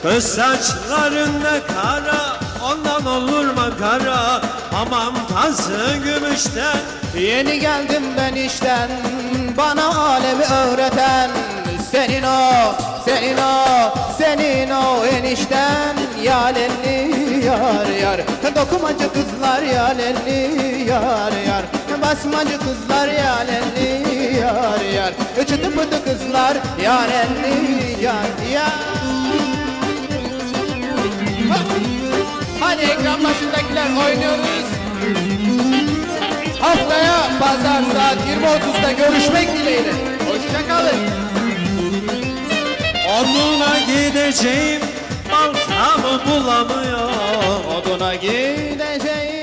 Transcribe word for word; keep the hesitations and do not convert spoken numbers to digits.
Kız saçların ne kara, ondan olur makara. Hamam tazı gümüşten. Yeni geldim ben işten, bana alemi öğreten. Senin o, senin o, senin o enişten. Yalenli yar yar, dokumacı kızlar yalenli yar yar. Basmacı kızlar yalenli yar yar. Çıtı pıtı kızlar yalenli yar yar. Hadi ekran başındakiler oynuyoruz. Haftaya pazar saat yirmi otuzda görüşmek dileğiyle. Hoşçakalın. Oduna gideceğim, baltamı bulamıyor. Oduna gideceğim,